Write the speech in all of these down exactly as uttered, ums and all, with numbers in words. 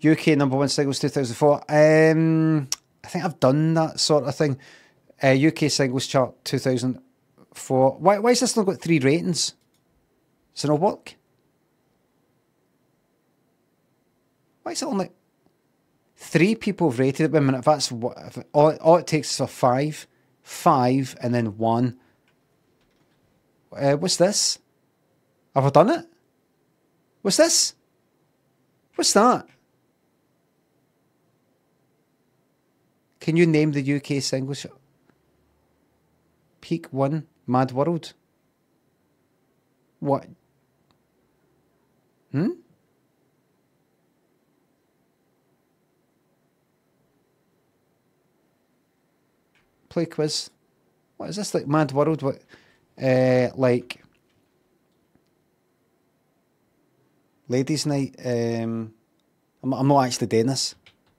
U K number one singles two thousand four. Um, I think I've done that sort of thing. Uh, U K singles chart two thousand four. Why, why is this not got three ratings? Does it not work? Why is it only three people have rated it? Wait a minute, if that's what, if it, all, all it takes is a five, five, and then one. Uh, what's this? Have I done it? What's this? What's that? Can you name the U K singles chart? Peak one, Mad World. What? Hmm? Play quiz. What is this, like Mad World? What? Uh, like Ladies' Night. Um, I'm, I'm not actually doing this.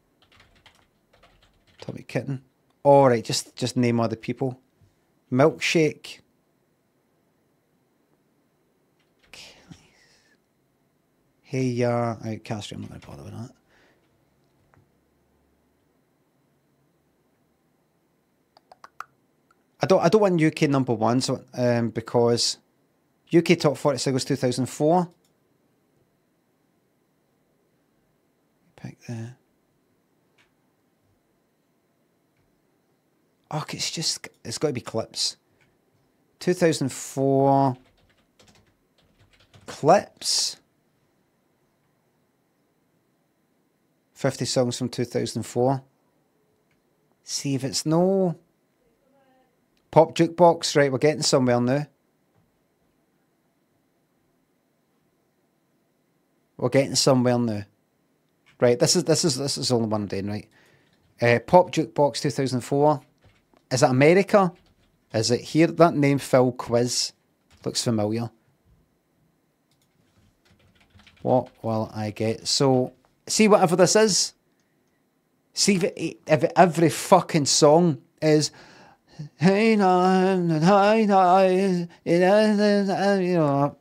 Tommy Kitten. All right, just just name other people. Milkshake. Hey, yeah, uh, Castro. I'm not going to bother with that. I don't. I don't want U K number one, so um, because U K top forty singles two thousand four. Pick there. Oh, it's just. It's got to be clips. two thousand four clips. fifty songs from two thousand four. See if it's no. Pop Jukebox, right, we're getting somewhere now. We're getting somewhere now. Right, this is this is this is only one day, right? Uh, Pop Jukebox two thousand four. Is it America? Is it here? That name Phil Quiz looks familiar. What will I get? So see whatever this is. See if, it, if it, every fucking song is hey no, hi no, you know,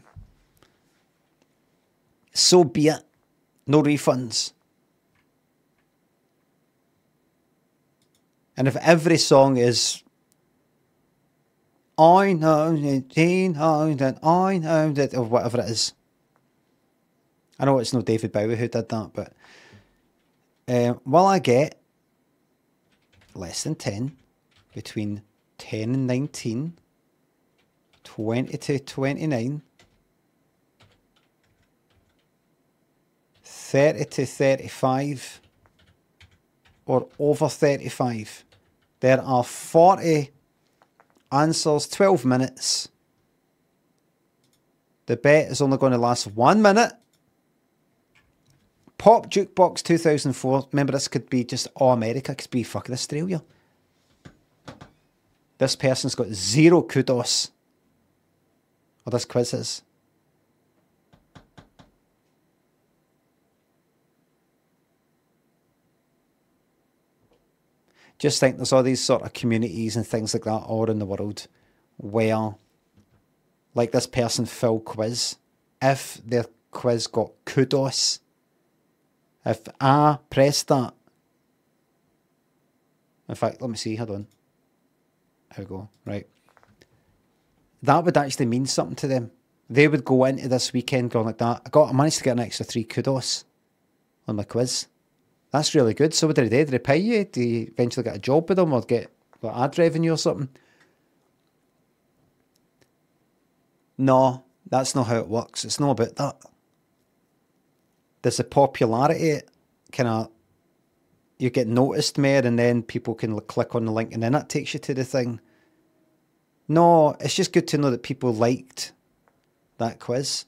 so be it. No refunds. And if every song is I know that I know that or whatever it is. I know it's no David Bowie who did that, but um, will I get less than ten? Between ten and nineteen, twenty to twenty-nine, thirty to thirty-five, or over thirty-five. There are forty answers, twelve minutes. The bet is only going to last one minute. Pop Jukebox two thousand four. Remember, this could be just all America. It could be fucking Australia. This person's got zero kudos. Or this quiz is. Just think there's all these sort of communities and things like that all in the world where, like this person, Phil Quiz, if their quiz got kudos, if I pressed that, in fact, let me see, hold on. Here we go, right. That would actually mean something to them. They would go into this weekend going like that. I got, I managed to get an extra three kudos on my quiz. That's really good. So what did they do? Did they pay you? Do you eventually get a job with them or get like, ad revenue or something? No, that's not how it works. It's not about that. There's a popularity kind of, you get noticed more and then people can click on the link and then that takes you to the thing. No, it's just good to know that people liked that quiz.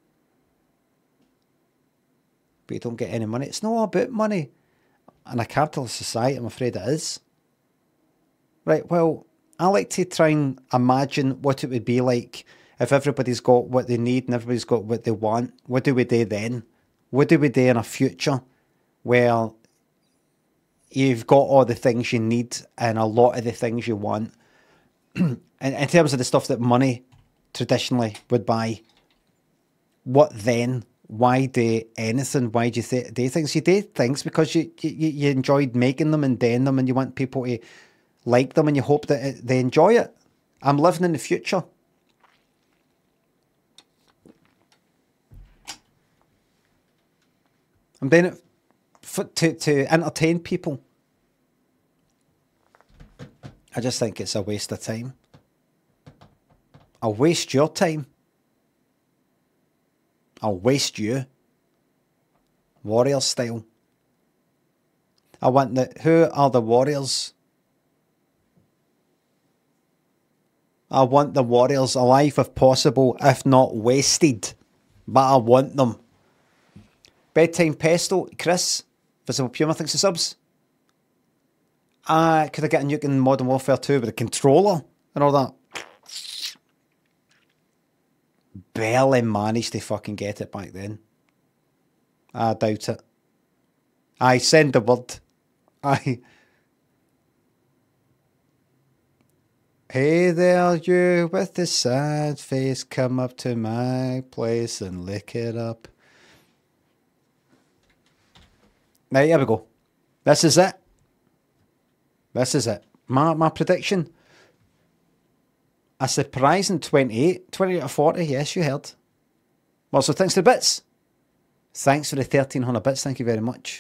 But you don't get any money. It's not about money. In a capitalist society, I'm afraid it is. Right, well, I like to try and imagine what it would be like if everybody's got what they need and everybody's got what they want. What do we do then? What do we do in a future where you've got all the things you need and a lot of the things you want? in, in terms of the stuff that money traditionally would buy, what then why do anything? Why do you th do things? You do things because you, you you enjoyed making them and doing them, and you want people to like them, and you hope that it, they enjoy it. I'm living in the future. I'm doing it for, to to entertain people. I just think it's a waste of time. I'll waste your time. I'll waste you. Warrior style. I want the... Who are the warriors? I want the warriors alive if possible, if not wasted. But I want them. Bedtime Pesto, Chris, Visible Puma, thanks for subs. I could I get a nuke in Modern Warfare two with a controller and all that? Barely managed to fucking get it back then. I doubt it. I send the word. I. Hey there, you with the sad face, come up to my place and lick it up. Now, here we go. This is it. This is it. My, my prediction. A surprising twenty-eight. twenty out of forty. Yes, you heard. Well, so thanks for the bits. Thanks for the thirteen hundred bits. Thank you very much.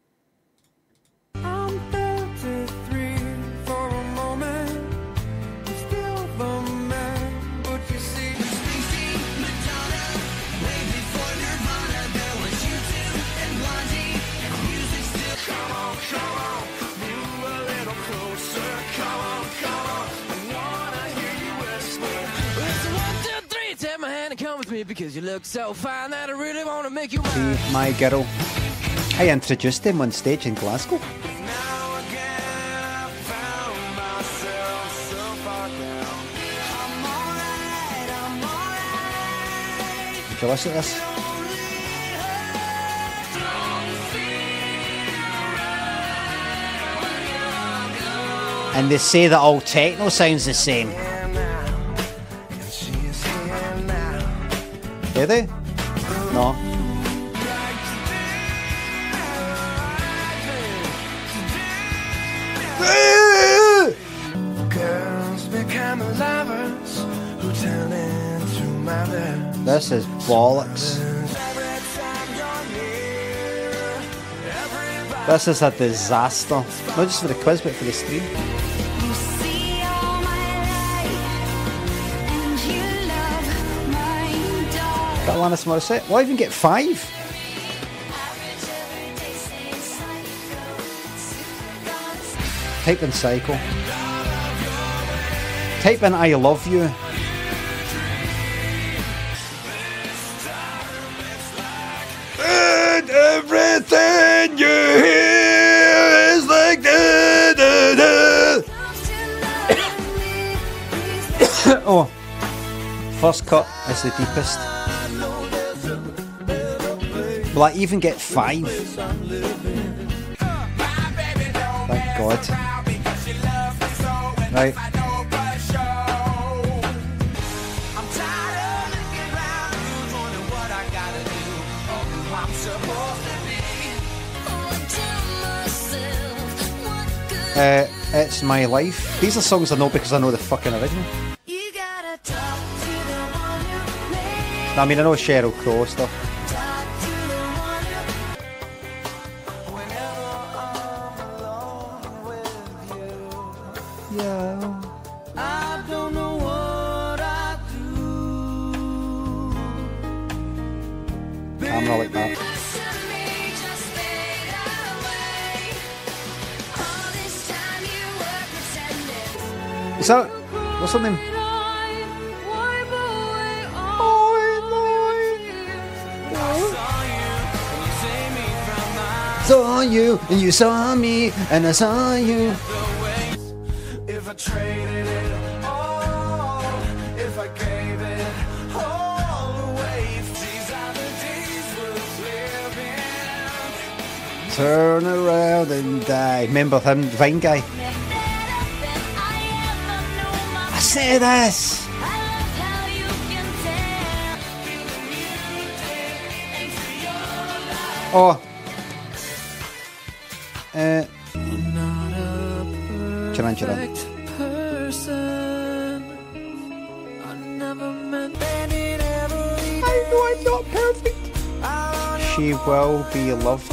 I'm thirty-three for a moment. I'm still the man, but you see, Madonna, way before Nirvana, there was U two and Blondie, and music still. Come on, come on, move a little closer. Come on, come on, I wanna hear you whisper. Listen, one, two, three, take my hand and come with me because you look so fine that I really wanna make you mine. See, my girl. I introduced him on stage in Glasgow. Now again, I found myself so far down. I'm alright, I'm alright. Did you listen to this? And they say that all techno sounds the same. Do they? No. Girls become lovers who turn into mothers. This is bollocks. This is a disaster. Not just for the quiz, but for the stream. You see all my light, and you love my dog. Got Alanis Morissette. Will I even get five? Type in Psycho. Type in I love you. And everything you hear is like da, da, da. Oh, first cut is the deepest. Will I even get five? Thank God. Right. Uh, it's my life. These are songs I know because I know the fucking original. You gotta talk to the one who made. I mean, I know Sheryl Crow stuff. Talk to the one who. Whenever I'm alone with you, Yeah. I don't know what I do. I'm not like that. Listen to me, just fade away. All this time you were pretending. Is that... What's her name? Saw you, and you saw me, and I saw you. If I traded it all, if I gave it all away, these are the days worth living. Turn around and die. Remember him, Vine guy? I say this. Oh. Uh, Duran Duran. I know I'm not perfect. She will be loved.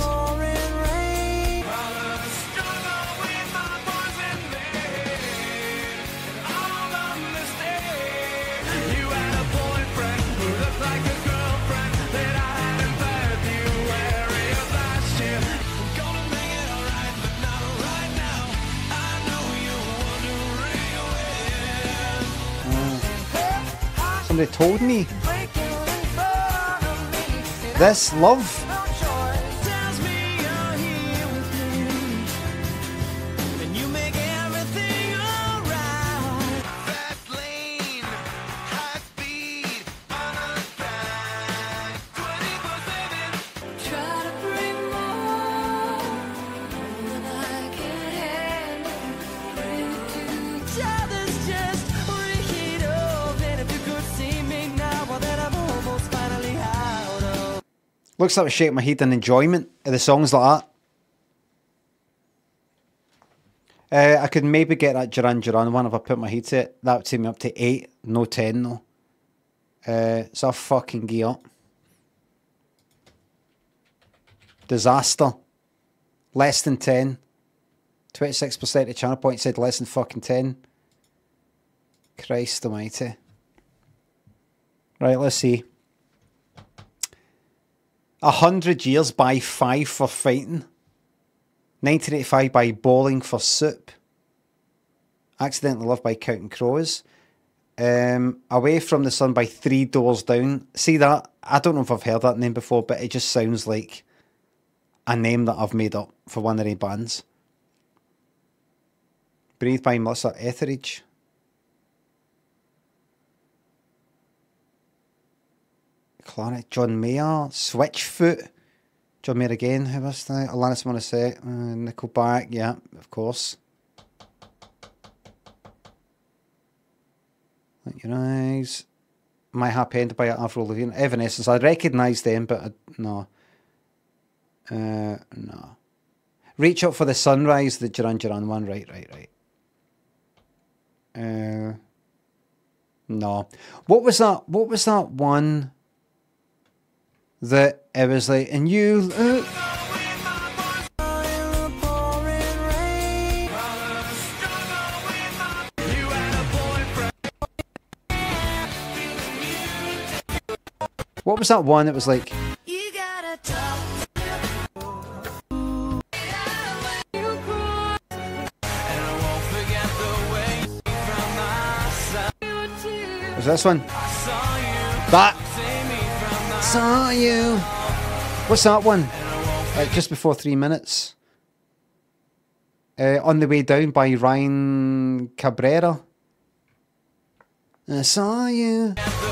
Somebody told me this love. Looks like I shake my head in enjoyment of the songs like that. Uh, I could maybe get that Duran Duran one if I put my head to it. That would take me up to eight, no ten though. Uh, so I fucking gear up. Disaster. Less than ten. twenty-six percent of channel points said less than fucking ten. Christ almighty. Right, let's see. A hundred years by Five for Fighting. nineteen eighty-five by Bowling for Soup. Accidentally Loved by Counting Crows. Um, Away from the Sun by Three Doors Down. See that? I don't know if I've heard that name before, but it just sounds like a name that I've made up for one of the bands. Breathe by Melissa Etheridge. Claret, John Mayer, Switchfoot, John Mayer again, who was that? Alanis Morissette, uh, Nickelback, yeah, of course. Let Your Eyes, My Happy End by Avril Lavigne, Evanescence, I recognise them, but I, no. Uh, no. Reach Up for the Sunrise, the Duran Duran one, right, right, right. Uh, no. What was that, what was that one... that it was like, and you uh, what was that one that was like You gotta talk. was this one? That Saw You. What's that one? Uh, just before three minutes. Uh, On the Way Down by Ryan Cabrera. I saw you.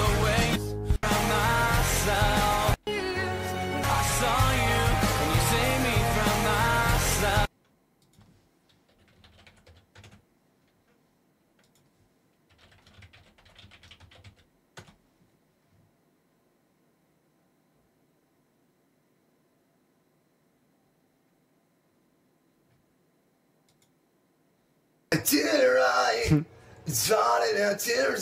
To the right, started out to the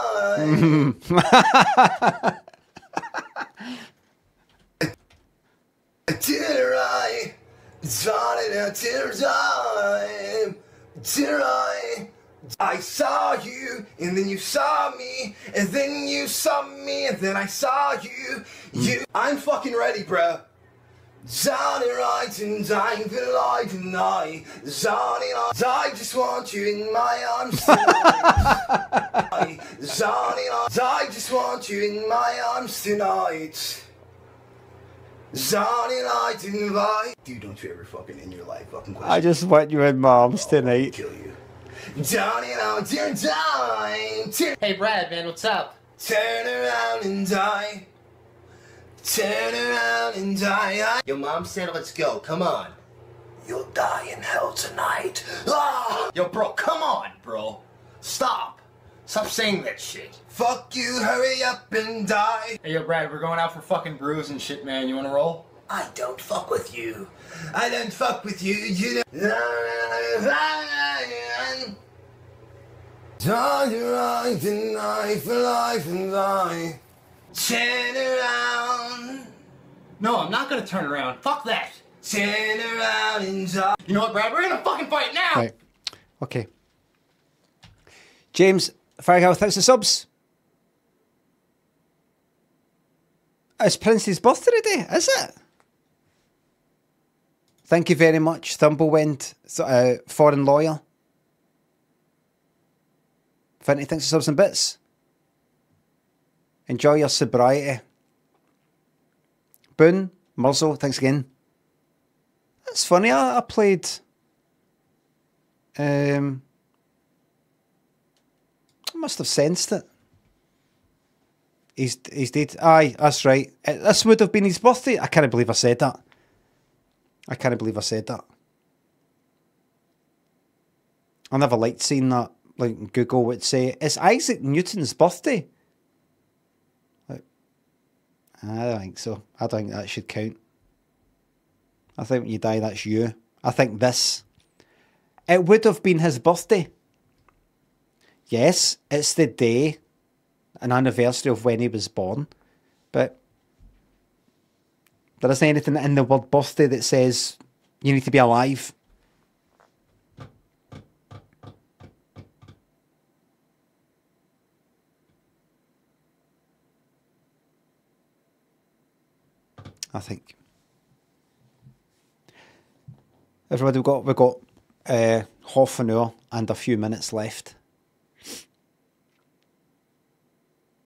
right. To the right, started out to the right. To the right, I saw you, and then you saw me, and then you saw me, and then I saw you. You, I'm fucking ready, bruh. Johnny right and dying for life tonight. Johnny, I just want you in my arms tonight. Johnny, I just want you in my arms tonight. Johnny, I invite. Dude, don't you ever fucking in your life fucking question. I just want you in my arms tonight. Kill you. Johnny, now turn time. Turn, Hey Brad, man, what's up? turn around and die. Turn around and die. Your mom said let's go, come on. You'll die in hell tonight. Ah! Yo, bro, come on, bro. Stop. Stop saying that shit. Fuck you, hurry up and die. Hey, yo, Brad, we're going out for fucking brews and shit, man. You wanna roll? I don't fuck with you. I don't fuck with you, you know. Turn around tonight for life and die. Turn around. No, I'm not gonna turn around. Fuck that. Turn around and die. You know what, Brad? We're gonna fucking fight now. Right. Okay. James Farrell, thanks for subs. It's Prince's birthday today, is it? Thank you very much, Thumblewind, uh, foreign lawyer. Finty, thanks for subs and bits. Enjoy your sobriety. Boone, Murzo, thanks again. That's funny, I, I played... Um, I must have sensed it. He's, he's dead. Aye, that's right. Uh, This would have been his birthday. I can't believe I said that. I can't believe I said that. I never liked seeing that. Like Google would say, it's Isaac Newton's birthday. Like, I don't think so. I don't think that should count. I think when you die, that's you. I think this. It would have been his birthday. Yes, it's the day, an anniversary of when he was born, but there isn't anything in the word birthday that says you need to be alive. I think. Everybody, we've got, we've got uh, half an hour and a few minutes left.